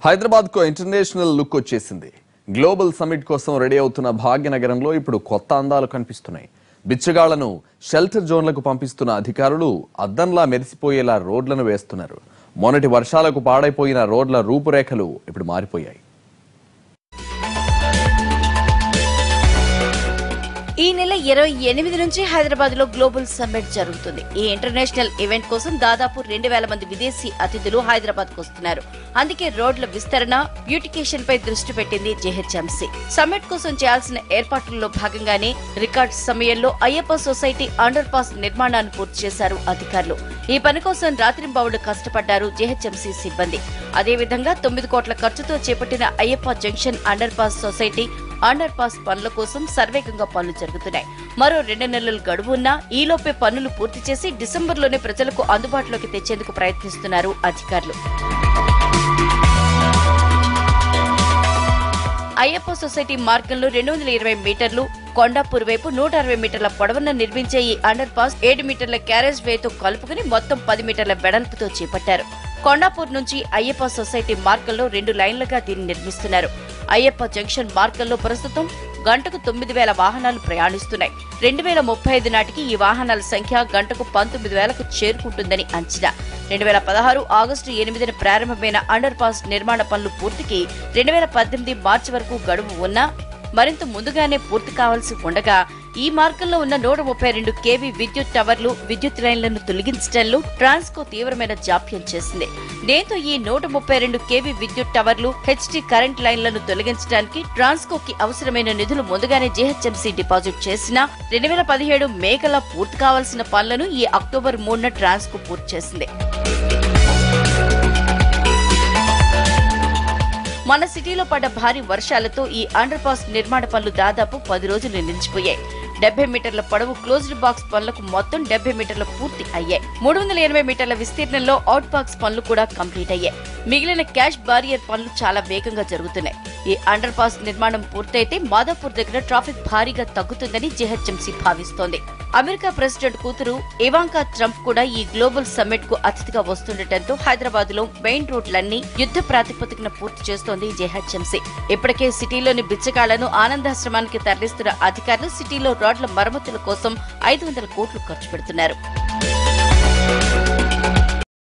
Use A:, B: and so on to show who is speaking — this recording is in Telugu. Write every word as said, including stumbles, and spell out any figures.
A: హైదరాబాద్ కు ఇంటర్నేషనల్ లుక్ వచ్చేసింది. గ్లోబల్ సమిట్ కోసం రెడీ అవుతున్న భాగ్యనగరంలో ఇప్పుడు కొత్త అందాలు కనిపిస్తున్నాయి. బిచ్చగాళ్లను షెల్టర్ జోన్లకు పంపిస్తున్న అధికారులు అద్దంలా మెరిసిపోయేలా రోడ్లను వేస్తున్నారు. మొన్నటి వర్షాలకు పాడైపోయిన రోడ్ల రూపురేఖలు ఇప్పుడు మారిపోయాయి.
B: ఈ నెల ఇరవై ఎనిమిది నుంచి హైదరాబాద్ లో గ్లోబల్ సమ్మిట్ జరుగుతుంది. ఈ ఇంటర్నేషనల్ ఈవెంట్ కోసం దాదాపు రెండు వేల మంది విదేశీ అతిథులు హైదరాబాద్ కు వస్తున్నారు. అందుకే రోడ్ల విస్తరణ, బ్యూటిఫికేషన్ పై దృష్టి పెట్టింది జీహెచ్ఎంసీ. సమ్మిట్ కోసం చేయాల్సిన ఏర్పాట్లలో భాగంగానే రికార్డ్ సమయంలో అయ్యప్ప సొసైటీ అండర్ పాస్ నిర్మాణాన్ని పూర్తి చేశారు అధికారులు. ఈ పని కోసం రాత్రింబవళ్లు కష్టపడ్డారు జీహెచ్ఎంసీ సిబ్బంది. అదేవిధంగా తొమ్మిది కోట్ల ఖర్చుతో చేపట్టిన Ayyappa junction underpass society underpass పనుల కోసం సర్వేగంగా పనులు జరుగుతున్నాయి. మరో రెండు నెలలు గడువు ఉన్నా ఈలోపే పనులు పూర్తి చేసి డిసెంబర్లోనే ప్రజలకు అందుబాటులోకి తెచ్చేందుకు ప్రయత్నిస్తున్నారు అధికారులు. అయ్యప్ప సొసైటీ మార్గంలో రెండు వందల ఇరవై మీటర్లు, కొండాపూర్ వైపు నూట అరవై మీటర్ల పొడవున నిర్మించే ఈ అండర్ పాస్ ఏడు మీటర్ల క్యారేజ్ వేతో కలుపుకుని మొత్తం పది మీటర్ల వెడల్పుతో చేపట్టారు. కొండాపూర్ నుంచి అయ్యప్ప సొసైటీ మార్గంలో రెండు లైన్లుగా దీన్ని నిర్మిస్తున్నారు. అయ్యప్ప జంక్షన్ మార్గంలో ప్రస్తుతం గంటకు తొమ్మిది వేల వాహనాలు ప్రయాణిస్తున్నాయి. రెండు వేల ముప్పై ఐదు నాటికి ఈ వాహనాల సంఖ్య గంటకు పంతొమ్మిది వేలకు చేరుకుంటుందని అంచనా. రెండు వేల పదహారు ఆగస్టు ఎనిమిదిన ప్రారంభమైన అండర్ పాస్ నిర్మాణ పనులు పూర్తికి రెండు వేల పద్దెనిమిది మార్చి వరకు గడువు ఉన్నా మరింత ముందుగానే పూర్తి కావాల్సి ఉండగా ఈ మార్గంలో ఉన్న నూట ముప్పై రెండు కేవీ విద్యుత్ టవర్లు, విద్యుత్ లైన్లను తొలగించడంలో ట్రాన్స్కో తీవ్రమైన జాప్యం చేసింది. దీంతో ఈ నూట ముప్పై రెండు కేవీ విద్యుత్ టవర్లు, హెచ్టీ కరెంట్ లైన్లను తొలగించడానికి ట్రాన్స్కోకి అవసరమైన నిధులు ముందుగానే జీహెచ్ఎంసీ డిపాజిట్ చేసినా రెండు వేల పదిహేడు మే కల్లా పూర్తి కావాల్సిన పనులను ఈ అక్టోబర్ మూడున ట్రాన్స్కో పూర్తి చేసింది. మన సిటీలో పడ్డ భారీ వర్షాలతో ఈ అండర్ పాస్ నిర్మాణ పనులు దాదాపు పది రోజులు నిలిచిపోయాయి. డెబ్బై మీటర్ల పొడవు క్లోజ్డ్ బాక్స్ పనులకు మొత్తం డెబ్బై మీటర్ల పూర్తి అయ్యాయి. మూడు వందల ఎనభై మీటర్ల విస్తీర్ణంలో అవుట్ బాక్స్ పనులు కూడా కంప్లీట్ అయ్యాయి. మిగిలిన క్యాష్ బారియర్ పనులు చాలా వేగంగా జరుగుతున్నాయి. ఈ అండర్ పాస్ నిర్మాణం పూర్తయితే మాదాపూర్ దగ్గర ట్రాఫిక్ భారీగా తగ్గుతుందని జీహెచ్ఎంసీ భావిస్తోంది. అమెరికా ప్రెసిడెంట్ కూతురు ఇవాంకా ట్రంప్ కూడా ఈ గ్లోబల్ సమ్మిట్ కు అతిథిగా వస్తుండటంతో హైదరాబాద్ లో మెయిన్ రోడ్లన్నీ యుద్ధ ప్రాతిపదికన పూర్తి చేస్తోంది జీహెచ్ఎంసీ. ఇప్పటికే సిటీలోని బిచ్చగాళ్లను ఆనందాశ్రమానికి తరలిస్తున్న అధికారులు సిటీలో రోడ్ల మరమ్మతుల కోసం ఐదు వందల కోట్లు ఖర్చు పెడుతున్నారు.